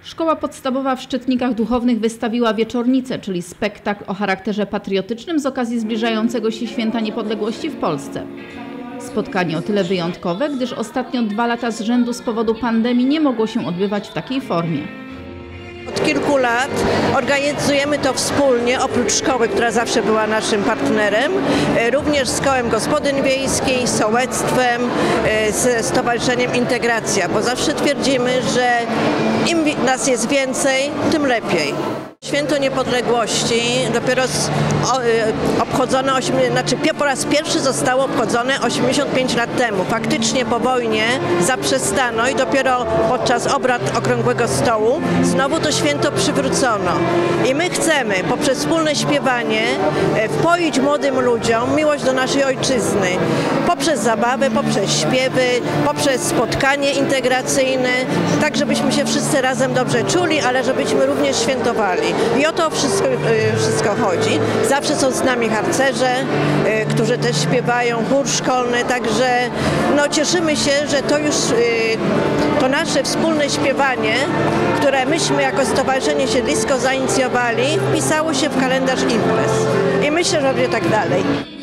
Szkoła podstawowa w Szczytnikach Duchownych wystawiła wieczornicę, czyli spektakl o charakterze patriotycznym z okazji zbliżającego się Święta Niepodległości w Polsce. Spotkanie o tyle wyjątkowe, gdyż ostatnio 2 lata z rzędu z powodu pandemii nie mogło się odbywać w takiej formie. Od kilku lat organizujemy to wspólnie, oprócz szkoły, która zawsze była naszym partnerem, również z Kołem Gospodyń Wiejskich, z sołectwem, ze Stowarzyszeniem Integracja, bo zawsze twierdzimy, że im nas jest więcej, tym lepiej. Święto Niepodległości dopiero obchodzone, po raz pierwszy zostało obchodzone 85 lat temu. Faktycznie po wojnie zaprzestano i dopiero podczas obrad Okrągłego Stołu znowu to święto przywrócono. I my chcemy poprzez wspólne śpiewanie wpoić młodym ludziom miłość do naszej ojczyzny. Poprzez zabawę, poprzez śpiewy, poprzez spotkanie integracyjne, tak żebyśmy się wszyscy razem dobrze czuli, ale żebyśmy również świętowali. I o to wszystko chodzi. Zawsze są z nami harcerze, którzy też śpiewają, chór szkolny, także cieszymy się, że to nasze wspólne śpiewanie, które myśmy jako Stowarzyszenie Siedlisko zainicjowali, wpisało się w kalendarz imprez. I myślę, że będzie tak dalej.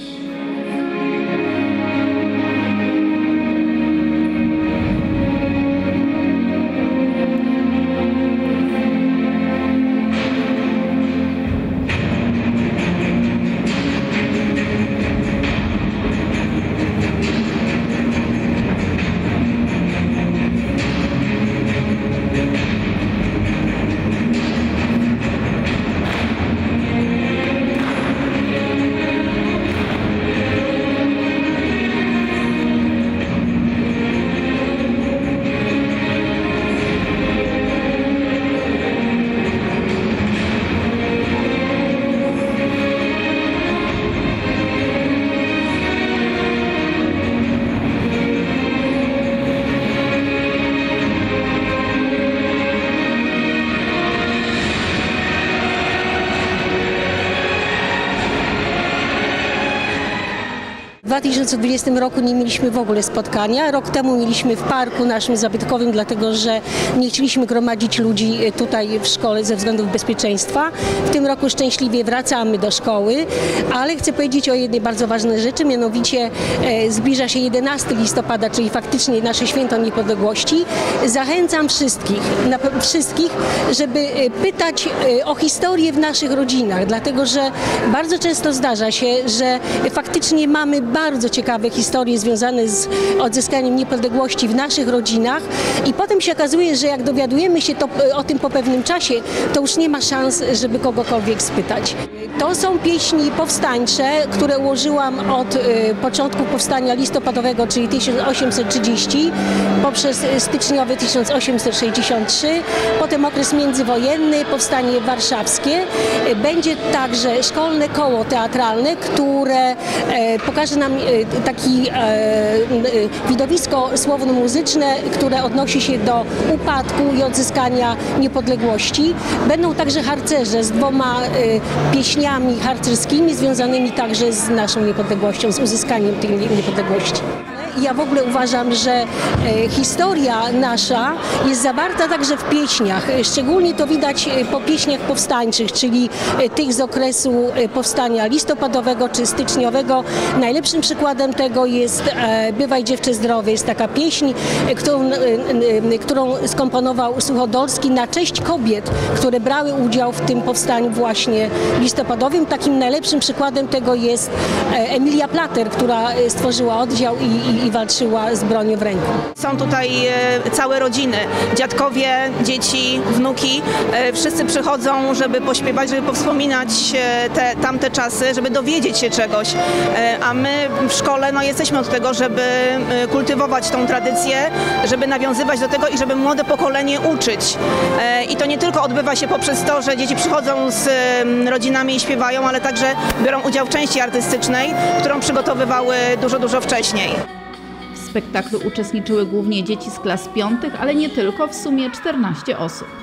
W 2020 roku nie mieliśmy w ogóle spotkania. Rok temu mieliśmy w parku naszym zabytkowym, dlatego że nie chcieliśmy gromadzić ludzi tutaj w szkole ze względów bezpieczeństwa. W tym roku szczęśliwie wracamy do szkoły, ale chcę powiedzieć o jednej bardzo ważnej rzeczy, mianowicie zbliża się 11 listopada, czyli faktycznie nasze Święto Niepodległości. Zachęcam wszystkich, żeby pytać o historię w naszych rodzinach, dlatego że bardzo często zdarza się, że faktycznie mamy bardzo ciekawe historie związane z odzyskaniem niepodległości w naszych rodzinach i potem się okazuje, że jak dowiadujemy się o tym po pewnym czasie, to już nie ma szans, żeby kogokolwiek spytać. To są pieśni powstańcze, które ułożyłam od początku powstania listopadowego, czyli 1830, poprzez styczniowy 1863, potem okres międzywojenny, powstanie warszawskie. Będzie także szkolne koło teatralne, które pokaże nam takie widowisko słowno-muzyczne, które odnosi się do upadku i odzyskania niepodległości. Będą także harcerze z 2 pieśniami harcerskimi związanymi także z naszą niepodległością, z uzyskaniem tej niepodległości. Ja w ogóle uważam, że historia nasza jest zawarta także w pieśniach. Szczególnie to widać po pieśniach powstańczych, czyli tych z okresu powstania listopadowego czy styczniowego. Najlepszym przykładem tego jest Bywaj dziewczę zdrowy. Jest taka pieśń, którą skomponował Suchodolski na cześć kobiet, które brały udział w tym powstaniu właśnie listopadowym. Takim najlepszym przykładem tego jest Emilia Plater, która stworzyła oddział i walczyła z bronią w ręku. Są tutaj całe rodziny, dziadkowie, dzieci, wnuki. Wszyscy przychodzą, żeby pośpiewać, żeby powspominać tamte czasy, żeby dowiedzieć się czegoś. A my w szkole jesteśmy od tego, żeby kultywować tą tradycję, żeby nawiązywać do tego i żeby młode pokolenie uczyć. I to nie tylko odbywa się poprzez to, że dzieci przychodzą z rodzinami i śpiewają, ale także biorą udział w części artystycznej, którą przygotowywały dużo wcześniej. W spektaklu uczestniczyły głównie dzieci z klas 5, ale nie tylko, w sumie 14 osób.